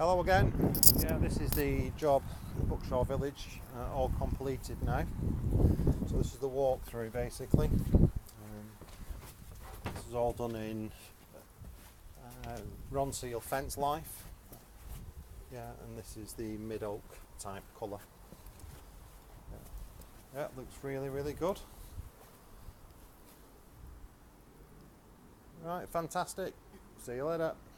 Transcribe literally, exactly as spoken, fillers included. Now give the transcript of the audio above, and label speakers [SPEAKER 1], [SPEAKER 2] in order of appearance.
[SPEAKER 1] Hello again. Yeah, this is the job at Buckshaw Village, uh, all completed now. So this is the walkthrough basically. Um, this is all done in uh, Ron Seal fence life. Yeah, and this is the mid oak type colour. Yeah. yeah, it looks really, really good. Right, fantastic. See you later.